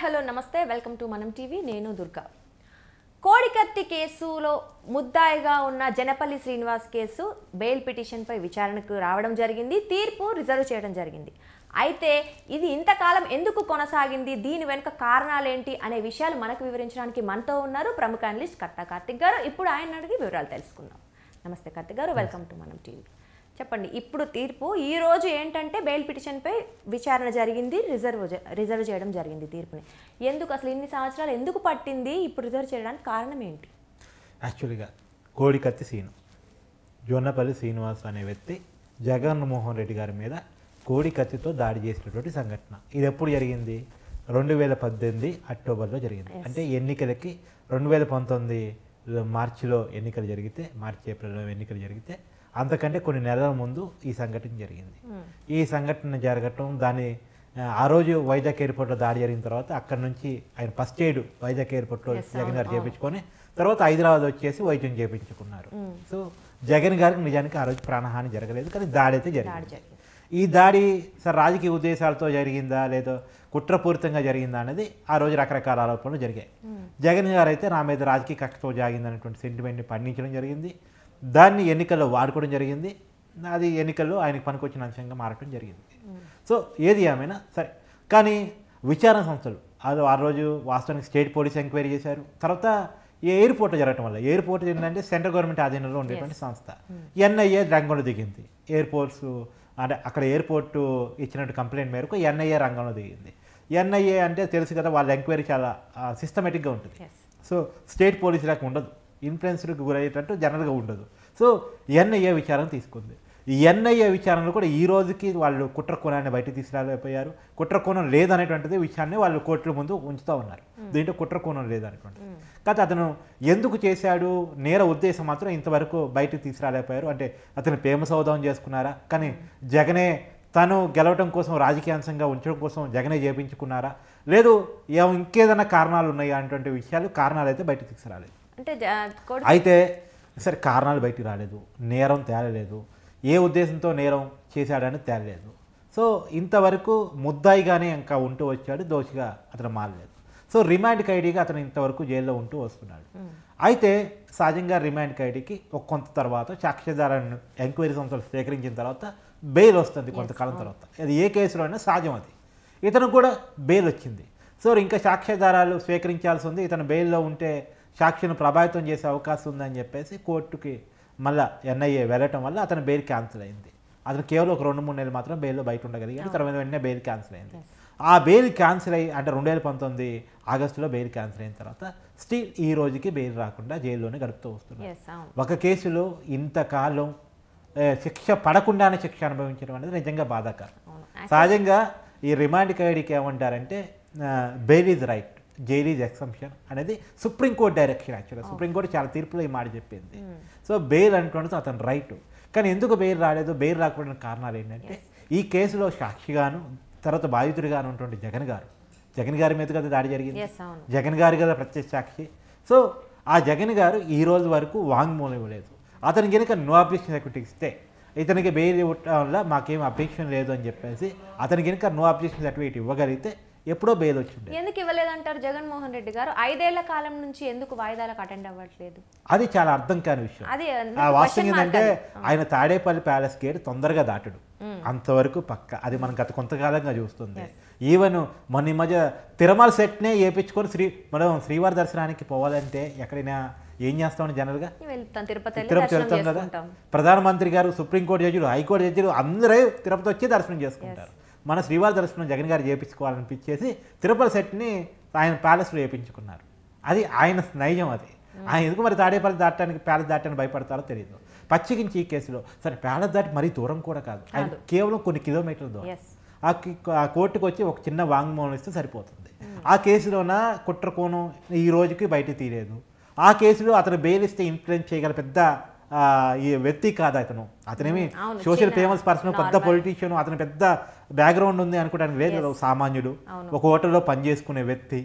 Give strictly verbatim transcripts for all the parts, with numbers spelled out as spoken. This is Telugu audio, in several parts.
హలో నమస్తే వెల్కమ్ టు మనం టీవీ నేను దుర్గా. కోడికత్తి కేసులో ముద్దాయిగా ఉన్న జనపల్లి శ్రీనివాస్ కేసు బెయిల్ పిటిషన్పై విచారణకు రావడం జరిగింది. తీర్పు రిజర్వ్ చేయడం జరిగింది. అయితే ఇది ఇంతకాలం ఎందుకు కొనసాగింది, దీని వెనుక కారణాలేంటి అనే విషయాలు మనకు వివరించడానికి మనతో ఉన్నారు ప్రముఖ అనలిస్ట్ కట్టా కార్తిక్ గారు. ఇప్పుడు ఆయన అడిగి వివరాలు తెలుసుకుందాం. నమస్తే కార్తిక్ గారు, వెల్కమ్ టు మనం టీవీ. చెప్పండి, ఇప్పుడు తీర్పు ఈ రోజు ఏంటంటే బెయిల్ పిటిషన్పై విచారణ జరిగింది, రిజర్వ్ రిజర్వ్ చేయడం జరిగింది తీర్పుని. ఎందుకు అసలు ఇన్ని సంవత్సరాలు ఎందుకు పట్టింది, ఇప్పుడు రిజర్వ్ చేయడానికి కారణం ఏంటి? యాక్చువల్గా కోడికత్తి సీను జొన్నపల్లి శ్రీనివాస్ అనే వ్యక్తి జగన్మోహన్ రెడ్డి గారి మీద కోడికత్తితో దాడి చేసినటువంటి సంఘటన. ఇది ఎప్పుడు జరిగింది? రెండు వేల పద్దెనిమిది అక్టోబర్లో జరిగింది. అంటే ఎన్నికలకి రెండు వేల పంతొమ్మిది మార్చిలో ఎన్నికలు జరిగితే, మార్చి ఏప్రిల్లో ఎన్నికలు జరిగితే అంతకంటే కొన్ని నెలల ముందు ఈ సంఘటన జరిగింది. ఈ సంఘటన జరగటం, దాని ఆ రోజు వైజాగ్ ఎయిర్పోర్ట్లో దాడి జరిగిన తర్వాత అక్కడ నుంచి ఆయన ఫస్ట్ ఎయిడ్ వైజాగ్ ఎయిర్పోర్ట్లో జగన్ గారు చేయించుకొని తర్వాత హైదరాబాద్ వచ్చేసి వైద్యం చేయించుకున్నారు. సో జగన్ గారికి నిజానికి ఆ రోజు ప్రాణహాని జరగలేదు, కానీ దాడి అయితే జరిగింది. ఈ దాడి సార్ రాజకీయ ఉద్దేశాలతో జరిగిందా లేదా కుట్రపూరితంగా జరిగిందా అనేది ఆ రోజు రకరకాల ఆరోపణలు జరిగాయి. జగన్ గారు అయితే నా మీద రాజకీయ కక్షతో జాగిందనేటువంటి సెంటిమెంట్ని పండించడం జరిగింది. దాన్ని ఎన్నికల్లో వాడుకోవడం జరిగింది. అది ఎన్నికల్లో ఆయనకు పనికొచ్చిన అంశంగా మారటం జరిగింది. సో ఏది ఏమైనా సరే, కానీ విచారణ సంస్థలు అది ఆ రోజు వాస్తవానికి స్టేట్ పోలీస్ ఎంక్వైరీ చేశారు. తర్వాత ఎయిర్పోర్ట్ జరగటం వల్ల, ఎయిర్పోర్ట్ ఏంటంటే సెంట్రల్ గవర్నమెంట్ ఆధీనంలో ఉండేటువంటి సంస్థ, ఎన్ఐఏ రంగంలో దిగింది. ఎయిర్పోర్ట్స్ అంటే అక్కడ ఎయిర్పోర్టు ఇచ్చినట్టు కంప్లైంట్ మేరకు ఎన్ఐఏ రంగంలో దిగింది. ఎన్ఐఏ అంటే తెలుసు కదా, వాళ్ళ ఎంక్వైరీ చాలా సిస్టమేటిక్గా ఉంటుంది. సో స్టేట్ పోలీస్ లాగా ఉండదు, ఇన్ఫ్లుయెన్స్కి గురయ్యేటట్టు జనరల్గా ఉండదు. సో ఎన్ఐఏ విచారణ తీసుకుంది. ఈ ఎన్ఐఏ విచారణలో కూడా ఈ రోజుకి వాళ్ళు కుట్ర కోణాన్ని బయటకు తీసుకురాలేకపోయారు. కుట్ర కోణం లేదనేటువంటిది విషయాన్ని వాళ్ళు కోర్టుల ముందు ఉంచుతూ ఉన్నారు. దీంట్లో కుట్ర కోణం లేదనేటువంటిది కాదు, అతను ఎందుకు చేశాడు, నేర ఉద్దేశం మాత్రం ఇంతవరకు బయటకు తీసుకురాలేకపోయారు. అంటే అతను ప్రేమ సౌధం చేసుకున్నారా, కానీ జగనే తను గెలవటం కోసం రాజకీయాంశంగా ఉంచడం కోసం జగనే చేయించుకున్నారా, లేదు ఇంకేదైనా కారణాలు ఉన్నాయా అనేటువంటి విషయాలు కారణాలు అయితే బయటకు తీసుకురాలేదు. అంటే అయితే సరే, కారణాలు బయటికి రాలేదు, నేరం తేలలేదు, ఏ ఉద్దేశంతో నేరం చేశాడని తేలలేదు. సో ఇంతవరకు ముద్దాయిగానే ఇంకా ఉంటూ వచ్చాడు, దోషిగా అతను మారలేదు. సో రిమాండ్ ఖైడీగా అతను ఇంతవరకు జైల్లో ఉంటూ వస్తున్నాడు. అయితే సహజంగా రిమాండ్ ఖైడీకి ఒక కొంత తర్వాత సాక్ష్యాధారాన్ని ఎంక్వైరీ సంస్థలు సేకరించిన తర్వాత బెయిల్ వస్తుంది కొంతకాలం తర్వాత. అది ఏ కేసులో అయినా సహజం. అది ఇతను కూడా బెయిల్ వచ్చింది. సో ఇంకా సాక్ష్యాధారాలు స్వీకరించాల్సి ఉంది. ఇతను బెయిల్లో ఉంటే సాక్షిని ప్రభావితం చేసే అవకాశం ఉందని చెప్పేసి కోర్టుకి మళ్ళీ ఎన్ఐఏ వెళ్ళటం వల్ల అతను బెయిల్ క్యాన్సిల్ అయింది. అతను కేవలం ఒక రెండు మూడు నెలలు మాత్రం బెయిల్లో బయట ఉండగలిగాడు. తర్వాత వెంటనే బెయిల్ క్యాన్సిల్ అయింది. ఆ బెయిల్ క్యాన్సిల్ అయ్యి అంటే రెండు వేల పంతొమ్మిది ఆగస్టులో బెయిల్ క్యాన్సిల్ అయిన తర్వాత స్టిల్ ఈ రోజుకి బెయిల్ రాకుండా జైల్లోనే గడుపుతూ వస్తున్నారు. ఒక కేసులో ఇంతకాలం శిక్ష పడకుండానే శిక్ష అనుభవించడం అనేది నిజంగా బాధాకరం. సహజంగా ఈ రిమాండ్ ఖైడీకి ఏమంటారంటే bail is right, jail is exemption అనేది సుప్రీంకోర్టు డైరెక్షన్. యాక్చువల్గా సుప్రీంకోర్టు చాలా తీర్పులో ఈ మాట చెప్పింది. సో బెయిల్ అంటున్నది అతను రైట్, కానీ ఎందుకు బెయిల్ రాలేదు, బెయిల్ రాకపోవడానికి కారణాలు ఏంటంటే ఈ కేసులో సాక్షిగాను తర్వాత బాధితుడిగాను ఉన్నటువంటి జగన్ గారు, జగన్ గారి మీద కదా దాడి జరిగింది, జగన్ గారి కదా ప్రత్యక్ష సాక్షి. సో ఆ జగన్ గారు ఈ రోజు వరకు వాంగ్మూలం ఇవ్వలేదు. అతనికి కనుక నో అబ్జెక్షన్ సర్టిఫికేట్ ఇస్తే ఇతనికి బెయిల్ ఇవ్వటం వల్ల మాకేం అబ్జెక్షన్ లేదు అని చెప్పేసి అతనికి కనుక నో అబ్జెక్షన్ సర్టిఫికేట్ ఇవ్వగలిగితే ఎప్పుడో బెయిల్ వచ్చింది. ఎందుకు ఇవ్వలేదంటారు జగన్మోహన్ రెడ్డి గారు? ఐదేళ్ల కాలం నుంచి ఎందుకు వాయిదాలకు అటెండ్ అవ్వట్లేదు? అది చాలా అర్థం కాని విషయం. ఆ వాస్తవం ఏంటంటే ఆయన తాడేపల్లి ప్యాలెస్ గేట్ తొందరగా దాటడు, అంతవరకు పక్క. అది మనం గత కొంతకాలంగా చూస్తుంది. ఈవెన్ మొన్న ఈ మధ్య తిరుమల సెట్నే వేయించుకొని శ్రీ మనం శ్రీవారి దర్శనానికి పోవాలంటే ఎక్కడైనా ఏం చేస్తామని జనరల్గా తిరుపతి వెళ్తాం కదా. ప్రధానమంత్రి గారు, సుప్రీంకోర్టు జడ్జిలు, హైకోర్టు జడ్జిలు అందరూ తిరుపతి వచ్చి దర్శనం చేసుకుంటారు. మన శ్రీవారి దర్శనం జగన్ గారు చేయించుకోవాలనిపించేసి తిరుపతి సెట్ని ఆయన ప్యాలెస్లో చేయించుకున్నారు. అది ఆయన నైజం. అది ఆయన ఎందుకు మరి తాడేపల్లి దాటడానికి ప్యాలెస్ దాటడానికి భయపడతారో తెలియదు. పచ్చికించి ఈ కేసులో సరే ప్యాలెస్ దాటి మరీ దూరం కూడా కాదు, ఆయన కేవలం కొన్ని కిలోమీటర్ల దూరం. ఆ కోర్టుకు వచ్చి ఒక చిన్న వాంగ్మూలం ఇస్తే సరిపోతుంది. ఆ కేసులోన కుట్ర కోణం ఈ రోజుకి బయట తీయలేదు. ఆ కేసులో అతను బెయిల్ ఇస్తే ఇన్ఫ్లుయెన్స్ చేయగల పెద్ద ఈ వ్యక్తి కాదు అతను. అతనేమి సోషల్ ఫేమస్ పర్సన్, పెద్ద పొలిటీషియన్, అతను పెద్ద బ్యాక్గ్రౌండ్ ఉంది అనుకోవడానికి లేదు. సామాన్యుడు, ఒక హోటల్లో పనిచేసుకునే వ్యక్తి.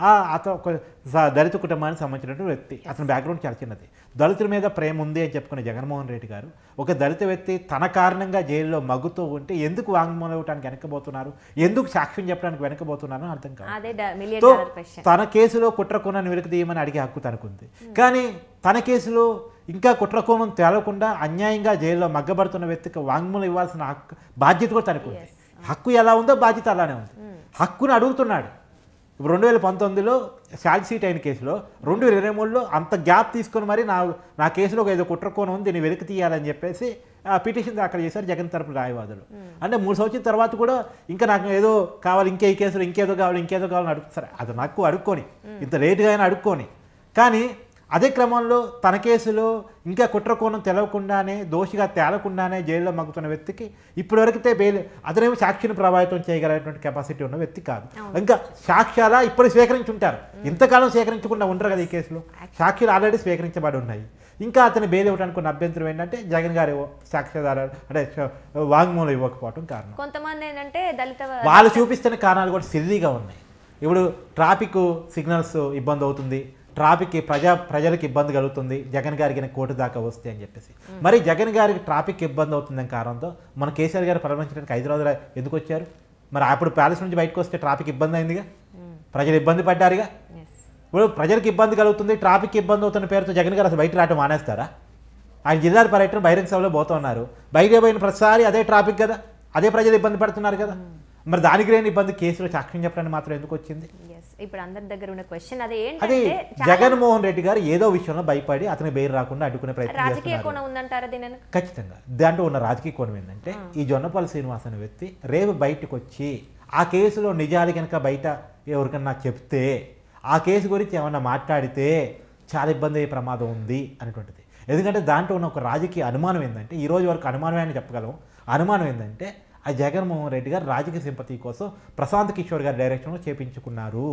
అతను ఒక స- దళిత కుటుంబానికి సంబంధించినటువంటి వ్యక్తి. అతని బ్యాక్గ్రౌండ్ చాలా చిన్నది. దళితుల మీద ప్రేమ ఉంది అని చెప్పుకునే జగన్మోహన్ రెడ్డి గారు ఒక దళిత వ్యక్తి తన కారణంగా జైల్లో మగ్గుతూ ఉంటే ఎందుకు వాంగ్మూలం ఇవ్వడానికి వెనకబోతున్నారు, ఎందుకు సాక్ష్యం చెప్పడానికి వెనకబోతున్నారు అని అర్థం కాదు. అదే డ- మిలియన్ తో డాలర్ క్వశ్చన్. తన కేసులో కుట్రకోణాన్ని వెలికి తీయమని అడిగే హక్కు తనకుంది. కానీ తన కేసులో ఇంకా కుట్రకోణం తేలకుండా అన్యాయంగా జైల్లో మగ్గబడుతున్న వ్యక్తికి వాంగ్మూలం ఇవ్వాల్సిన హక్కు బాధ్యత కూడా తనకుంది. హక్కు ఎలా ఉందో బాధ్యత అలానే ఉంది. హక్కును అడుగుతున్నాడు. ఇప్పుడు రెండు వేల పంతొమ్మిదిలో ఛార్జ్ షీట్ అయిన కేసులో రెండు వేల ఇరవై మూడులో అంత గ్యాప్ తీసుకొని మరి నా నా కేసులో ఒక ఏదో కుట్రకోణం ఉంది, దీన్ని వెలికి తీయాలని చెప్పేసి పిటిషన్ దాఖలు చేశారు జగన్ తరపు న్యాయవాదులు. అంటే మూడు సంవత్సరాల తర్వాత కూడా ఇంకా నాకు ఏదో కావాలి, ఇంకే ఈ కేసులో ఇంకేదో కావాలి ఇంకేదో కావాలని అడుగుతారు. అది నాకు అడుక్కొని ఇంత లేటుగా అయినా అడుక్కొని, కానీ అదే క్రమంలో తన కేసులో ఇంకా కుట్రకోణం తెలవకుండానే దోషిగా తేలకుండానే జైల్లో మగ్గుతున్న వ్యక్తికి ఇప్పటివరకైతే బెయిల్, అతనేమో సాక్షిని ప్రభావితం చేయగలిగినటువంటి కెపాసిటీ ఉన్న వ్యక్తి కాదు. ఇంకా సాక్ష్యాల ఇప్పుడు స్వీకరించుంటారు, ఇంతకాలం స్వీకరించకుండా ఉండరు కదా ఈ కేసులో. సాక్షులు ఆల్రెడీ స్వీకరించబడి ఉన్నాయి. ఇంకా అతను బెయిల్ ఇవ్వడానికి ఉన్న అభ్యంతరం ఏంటంటే జగన్ గారు సాక్ష్యాధారాలు అంటే వాంగ్మూలం ఇవ్వకపోవడం కారణం. కొంతమంది ఏంటంటే దళిత వాళ్ళు చూపిస్తున్న కారణాలు కూడా సిల్లీగా ఉన్నాయి. ఇప్పుడు ట్రాఫిక్ సిగ్నల్స్ ఇబ్బంది అవుతుంది, ట్రాఫిక్కి ప్రజా ప్రజలకు ఇబ్బంది కలుగుతుంది జగన్ గారికి కోర్టు దాకా వస్తే అని చెప్పేసి. మరి జగన్ గారికి ట్రాఫిక్ ఇబ్బంది అవుతుందని కారణంతో మన కేసీఆర్ గారు పరామర్శించడానికి హైదరాబాద్లో ఎందుకు వచ్చారు? మరి అప్పుడు ప్యాలెస్ నుంచి బయటకు వస్తే ట్రాఫిక్ ఇబ్బంది అయిందిగా, ప్రజలు ఇబ్బంది పడ్డారుగా. ఇప్పుడు ప్రజలకు ఇబ్బంది కలుగుతుంది, ట్రాఫిక్ ఇబ్బంది అవుతున్న పేరుతో జగన్ గారు అసలు బయట రావడం మానేస్తారా? ఆయన జిల్లాల పర్యటన బహిరంగ సభలో పోతూ ఉన్నారు. బయట పోయిన ప్రతిసారి అదే ట్రాఫిక్ కదా, అదే ప్రజలు ఇబ్బంది పడుతున్నారు కదా. మరి దానికి లేని ఇబ్బంది కేసులో సాక్ష్యం చెప్పడానికి మాత్రం ఎందుకు వచ్చింది? ఇప్పుడు అందరి దగ్గర ఉన్న క్వశ్చన్ అదే అది ఏంటంటే జగన్మోహన్ రెడ్డి గారు ఏదో విషయంలో భయపడి అతని బెయిల్ రాకుండా అడ్డుకునే ప్రయత్నం రాజకీయ చేస్తున్నారు. కోణం ఉందంటారా దీనిని? ఖచ్చితంగా దాంట్లో ఉన్న రాజకీయ కోణం ఏంటంటే ఈ జొన్నపల్లి శ్రీనివాస్ అనే వ్యక్తి రేపు బయటకు వచ్చి ఆ కేసులో నిజాలు కనుక బయట ఎవరికన్నా చెప్తే, ఆ కేసు గురించి ఏమన్నా మాట్లాడితే చాలా ఇబ్బంది అయ్యే ప్రమాదం ఉంది అనేటువంటిది. ఎందుకంటే దాంట్లో ఉన్న ఒక రాజకీయ అనుమానం ఏంటంటే, ఈ రోజు వరకు అనుమానమే అని చెప్పగలం. అనుమానం ఏంటంటే ఆ జగన్మోహన్ రెడ్డి గారు రాజకీయ సింపతి కోసం ప్రశాంత్ కిషోర్ గారి డైరెక్షన్లో చేపించుకున్నారు.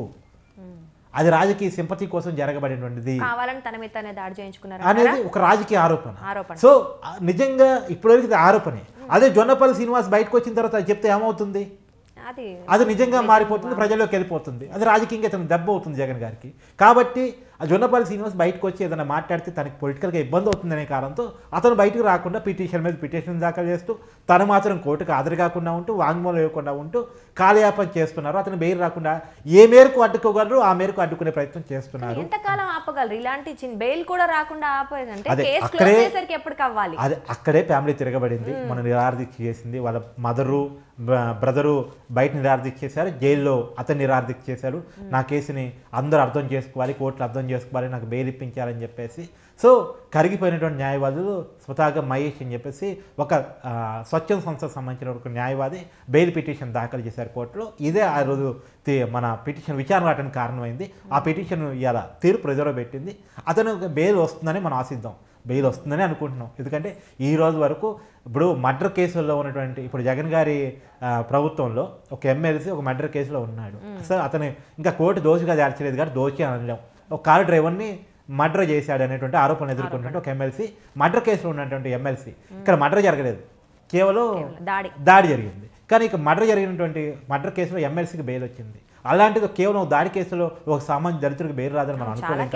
అది రాజకీయ సింపతి కోసం జరగబడినటువంటిది కావాలని తన మీద తనే దాడి చేయించుకున్నారు అనేది ఒక రాజకీయ ఆరోపణ. ఆరోపణ. సో నిజంగా ఇప్పటివరకు ఇది ఆరోపణే. అదే జొన్నపల్లి శ్రీనివాస్ బయటకు వచ్చిన తర్వాత అది చెప్తే ఏమవుతుంది? అది అది నిజంగా మారిపోతుంది, ప్రజల్లోకి వెళ్ళిపోతుంది. అది రాజకీయంగా తనకు దెబ్బ అవుతుంది జగన్ గారికి. కాబట్టి ఆ జొన్నపల్లి శ్రీనివాస్ బయటకు వచ్చి ఏదైనా మాట్లాడితే తనకి పొలిటికల్గా ఇబ్బంది అవుతుందనే కారణంతో అతను బయటకు రాకుండా పిటిషన్ మీద పిటిషన్ దాఖలు చేస్తూ తను మాత్రం కోర్టుకు హాజరు కాకుండా ఉంటూ వాంగ్మూలం ఇవ్వకుండా ఉంటూ కాలయాపన చేస్తున్నారు. అతను బెయిల్ రాకుండా ఏ మేరకు అడ్డుకోగలరు ఆ మేరకు అడ్డుకునే ప్రయత్నం చేస్తున్నారు. ఎంతకాలం ఆపగలరు? ఇలాంటి చిన్న బెయిల్ కూడా రాకుండా ఆపేదంటే అదే కేసు అక్కడే క్లోజ్ చేసరికి ఎప్పటికి అవ్వాలి? అదే అక్కడే ఫ్యామిలీ తిరగబడింది, మన నిరాదీక్ష చేసింది. వాళ్ళ మదరు బ్రదరు బయట నిరాదీక్ష చేశారు, జైల్లో అతను నిరాదీక్ష చేశారు. నా కేసుని అందరూ అర్థం చేసుకోవాలి, కోర్టులు అర్థం చేసుకోవాలి, నాకు బెయిల్ ఇప్పించాలని చెప్పేసి. సో కరిగిపోయినటువంటి న్యాయవాదులు స్వతహాగా మహేష్ అని చెప్పేసి ఒక స్వచ్ఛంద సంస్థకు సంబంధించిన ఒక న్యాయవాది బెయిల్ పిటిషన్ దాఖలు చేశారు కోర్టులో. ఇదే ఆ రోజు మన పిటిషన్ విచారణ రావడానికి కారణమైంది. ఆ పిటిషన్ ఇలా తీర్పు రిజర్వ్ పెట్టింది. అతను బెయిల్ వస్తుందని మనం ఆశిద్దాం, బెయిల్ వస్తుందని అనుకుంటున్నాం. ఎందుకంటే ఈ రోజు వరకు ఇప్పుడు మర్డర్ కేసుల్లో ఉన్నటువంటి ఇప్పుడు జగన్ గారి ప్రభుత్వంలో ఒక ఎమ్మెల్సీ ఒక మర్డర్ కేసులో ఉన్నాడు. అసలు అతను ఇంకా కోర్టు దోషిగా చేర్చలేదు కానీ దోషి అనలేం. ఒక కారు డ్రైవర్ని మర్డర్ చేశాడు అనేటువంటి ఆరోపణలు ఎదుర్కొన్నటువంటి ఒక ఎమ్మెల్సీ, మర్డర్ కేసులో ఉన్నటువంటి ఎమ్మెల్సీ. ఇక్కడ మర్డర్ జరగలేదు, కేవలం దాడి దాడి జరిగింది. కానీ ఇక మర్డర్ జరిగినటువంటి మర్డర్ కేసులో ఎమ్మెల్సీకి బెయిల్ వచ్చింది. అలాంటిది కేవలం దాడి కేసులో ఒక సామాన్య దళితుడికి బెయిల్ రాదని మనం అనుకోలేం.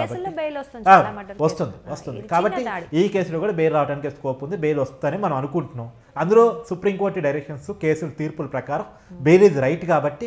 కాబట్టి వస్తుంది వస్తుంది కాబట్టి ఈ కేసులో కూడా బెయిల్ రావడానికి స్కోప్ ఉంది, బెయిల్ వస్తుందని మనం అనుకుంటున్నాం. అందులో సుప్రీంకోర్టు డైరెక్షన్స్ కేసుల తీర్పుల ప్రకారం బెయిల్ ఈజ్ రైట్. కాబట్టి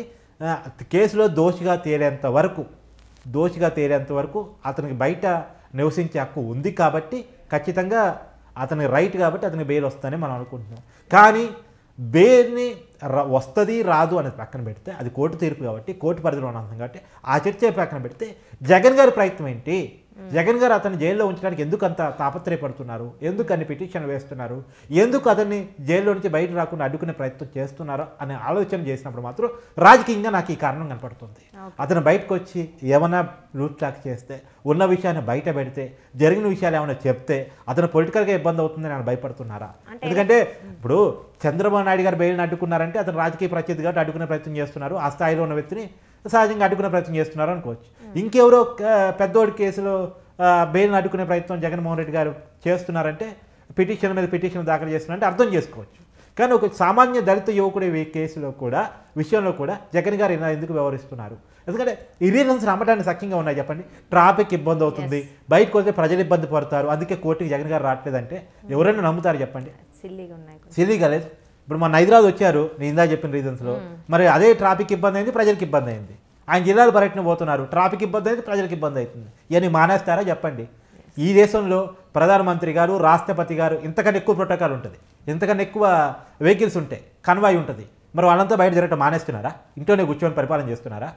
కేసులో దోషిగా తేలేంత వరకు దోషిగా తేలేంత వరకు అతనికి బయట నివసించే హక్కు ఉంది. కాబట్టి ఖచ్చితంగా అతనికి రైట్, కాబట్టి అతనికి బెయిల్ వస్తుందని మనం అనుకుంటున్నాం. కానీ బెయిల్ని వస్తుంది రాదు అనేది పక్కన పెడితే అది కోర్టు తీర్పు కాబట్టి కోర్టు పరిధిలో ఉన్నాం కాబట్టి ఆ చర్చ పక్కన పెడితే జగన్ గారి ప్రయత్నం ఏంటి? జగన్ గారు అతన్ని జైల్లో ఉంచడానికి ఎందుకు అంత తాపత్రయపడుతున్నారు? ఎందుకు అన్ని పిటిషన్ వేస్తున్నారు? ఎందుకు అతన్ని జైల్లో నుంచి బయట రాకుండా అడ్డుకునే ప్రయత్నం చేస్తున్నారు అనే ఆలోచన చేసినప్పుడు మాత్రం రాజకీయంగా నాకు ఈ కారణం కనపడుతుంది. అతను బయటకు వచ్చి ఏమైనా లూట్ ట్రాక్ చేస్తే, ఉన్న విషయాన్ని బయట పెడితే, జరిగిన విషయాలు ఏమైనా చెప్తే అతను పొలిటికల్గా ఇబ్బంది అవుతుందని ఆయన భయపడుతున్నారా? ఎందుకంటే ఇప్పుడు చంద్రబాబు నాయుడు గారు బెయిల్ని అడ్డుకున్నారంటే అతను రాజకీయ ప్రత్యర్థి కాబట్టి అడ్డుకునే ప్రయత్నం చేస్తున్నారు. ఆ స్థాయిలో ఉన్న వ్యక్తిని సహజంగా అడ్డుకునే ప్రయత్నం చేస్తున్నారు అనుకోవచ్చు. ఇంకెవరో పెద్దోడి కేసులో బెయిల్ని అడ్డుకునే ప్రయత్నం జగన్మోహన్ రెడ్డి గారు చేస్తున్నారంటే, పిటిషన్ మీద పిటిషన్ దాఖలు చేస్తున్నారంటే అర్థం చేసుకోవచ్చు. కానీ ఒక సామాన్య దళిత యువకుడి కేసులో కూడా విషయంలో కూడా జగన్ గారు ఇలా ఎందుకు వ్యవహరిస్తున్నారు? ఎందుకంటే ఈ రీజన్స్ నమ్మడానికి సఖ్యంగా ఉన్నాయి చెప్పండి. ట్రాఫిక్ ఇబ్బంది అవుతుంది, బయటకు వస్తే ప్రజలు ఇబ్బంది పడతారు, అందుకే కోర్టుకి జగన్ గారు రావట్లేదంటే ఎవరైనా నమ్ముతారు చెప్పండి? సిల్లీగా ఉన్నాయి, సిల్లీగా లేదు. ఇప్పుడు మన హైదరాబాద్ వచ్చారు, నేను ఇందా చెప్పిన రీజన్స్లో, మరి అదే ట్రాఫిక్ ఇబ్బంది అయింది, ప్రజలకు ఇబ్బంది అయింది. ఆయన జిల్లాలు పర్యటన పోతున్నారు, ట్రాఫిక్ ఇబ్బంది అయితే ప్రజలకు ఇబ్బంది అవుతుంది. ఇవన్నీ మానేస్తారా చెప్పండి? ఈ దేశంలో ప్రధానమంత్రి గారు, రాష్ట్రపతి గారు ఇంతకన్నా ఎక్కువ ప్రోటోకాల్ ఉంటుంది, ఇంతకన్నా ఎక్కువ వెహికల్స్ ఉంటాయి, కన్వాయ్ ఉంటుంది. మరి వాళ్ళంతా బయట జరగటం మానేస్తున్నారా? ఇంట్లోనే కూర్చొని పరిపాలన చేస్తున్నారా?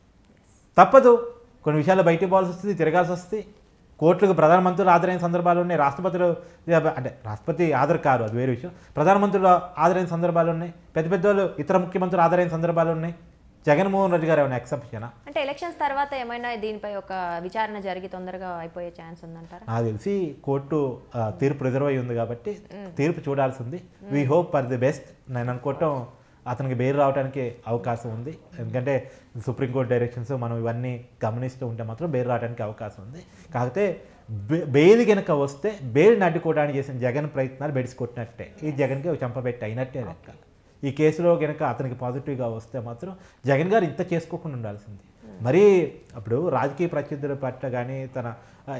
తప్పదు, కొన్ని విషయాల్లో బయటికి పోవాల్సి వస్తుంది, తిరగాల్సి వస్తుంది. కోర్టులకు ప్రధానమంత్రులు హాజరైన సందర్భాలు ఉన్నాయి, రాష్ట్రపతులు అంటే రాష్ట్రపతి హాజరు కారు, అది వేరే విషయం. ప్రధానమంత్రులు హాజరైన సందర్భాలు ఉన్నాయి, పెద్ద పెద్ద వాళ్ళు ఇతర ముఖ్యమంత్రులు హాజరైన సందర్భాలు ఉన్నాయి. జగన్మోహన్ రెడ్డి గారు ఏమైనా ఎక్సెప్షనా? అంటే ఎలక్షన్స్ తర్వాత ఏమైనా దీనిపై ఒక విచారణ జరిగి తొందరగా అయిపోయే ఛాన్స్ ఉందంటారా? నాకు తెలిసి కోర్టు తీర్పు రిజర్వ్ అయ్యి ఉంది కాబట్టి తీర్పు చూడాల్సి ఉంది. We hope for the best. నేను అనుకోవటం అతనికి బెయిల్ రావడానికి అవకాశం ఉంది, ఎందుకంటే సుప్రీంకోర్టు డైరెక్షన్స్ మనం ఇవన్నీ గమనిస్తూ ఉంటే మాత్రం బెయిల్ రావడానికి అవకాశం ఉంది. కాకపోతే బెయిల్ కనుక వస్తే బెయిల్ని అడ్డుకోవడానికి చేసిన జగన్ ప్రయత్నాలు బెడిసికొట్టినట్టే, ఈ జగన్కి ఒక చంపబెట్టి అయినట్టే లెక్క. ఈ కేసులో కనుక అతనికి పాజిటివ్గా వస్తే మాత్రం జగన్ గారు ఇంత చేసుకోకుండా ఉండాల్సింది. మరీ అప్పుడు రాజకీయ ప్రత్యర్థుల పట్ల కానీ తన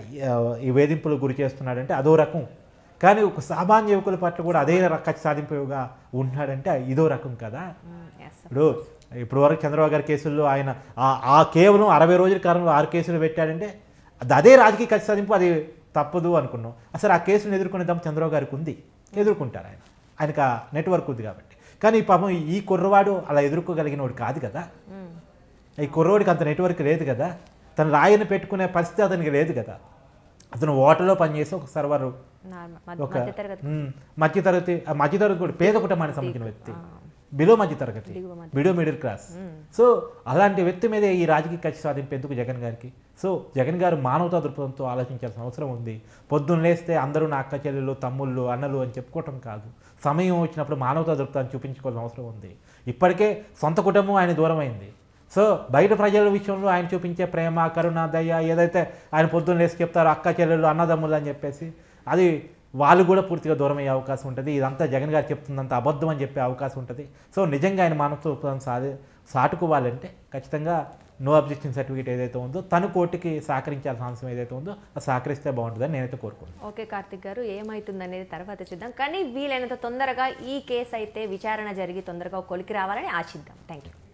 ఈ వేధింపులకు గురి చేస్తున్నాడంటే అదో రకం, కానీ ఒక సామాన్య యువకుల పట్ల కూడా అదే కక్ష సాధింపుగా ఉంటున్నాడంటే ఇదో రకం కదా. ఇప్పుడు ఇప్పుడు వరకు చంద్రబాబు గారి కేసుల్లో ఆయన ఆ కేవలం అరవై రోజుల కాలంలో ఆరు కేసులు పెట్టాడంటే అదే రాజకీయ కక్ష సాధింపు, అది తప్పదు అనుకున్నాం. అసలు ఆ కేసులను ఎదుర్కొనే దమ్ము చంద్రబాబు గారికి ఉంది, ఎదుర్కొంటారు ఆయన, ఆయనకు ఆ నెట్వర్క్ ఉంది కాబట్టి. కానీ పాపం ఈ కుర్రవాడు అలా ఎదుర్కోగలిగిన వాడు కాదు కదా, ఈ కుర్రవాడికి అంత నెట్వర్క్ లేదు కదా, తను రాయిని పెట్టుకునే పరిస్థితి అతనికి లేదు కదా. అతను ఓటర్లో పనిచేసి ఒక సర్వర్, ఒక మధ్యతరగతి మధ్యతరగతి కూడా పేద కుటుంబానికి సంబంధించిన వ్యక్తి, బిలో మధ్యతరగతి, బిలో మిడిల్ క్లాస్. సో అలాంటి వ్యక్తి మీద ఈ రాజకీయ కక్ష సాధింపు ఎందుకు జగన్ గారికి? సో జగన్ గారు మానవతా దృక్పథంతో ఆలోచించాల్సిన అవసరం ఉంది. పొద్దున్న లేస్తే అందరూ నా అక్క చెల్లెళ్ళు, తమ్ముళ్ళు, అన్నలు అని చెప్పుకోవటం కాదు, సమయం వచ్చినప్పుడు మానవతా దృక్పథాన్ని చూపించుకోవాల్సిన అవసరం ఉంది. ఇప్పటికే సొంత కుటుంబం ఆయన దూరం అయింది. సో బయట ప్రజల విషయంలో ఆయన చూపించే ప్రేమ, కరుణ, దయ ఏదైతే ఆయన పొద్దున్న లేసి చెప్తారో అక్క చెల్లెళ్ళు, అన్నదమ్ములు అని చెప్పేసి, అది వాళ్ళు కూడా పూర్తిగా దూరం అయ్యే అవకాశం ఉంటుంది. ఇదంతా జగన్ గారు చెప్తుందంత అబద్ధం అని చెప్పే అవకాశం ఉంటుంది. సో నిజంగా ఆయన మానవత్వం సాధి సాటుకోవాలంటే ఖచ్చితంగా నో అబ్జెక్షన్ సర్టిఫికేట్ ఏదైతే ఉందో తను కోర్టుకి సహకరించాల్సిన అంశం ఏదైతే ఉందో అది సహకరిస్తే బాగుంటుందని నేనైతే కోరుకుంటున్నాను. ఓకే కార్తిక్ గారు, ఏమవుతుంది అనేది తర్వాత చూద్దాం, కానీ వీలైనంత తొందరగా ఈ కేసు అయితే విచారణ జరిగి తొందరగా కొలికి రావాలని ఆశిద్దాం. Thank you.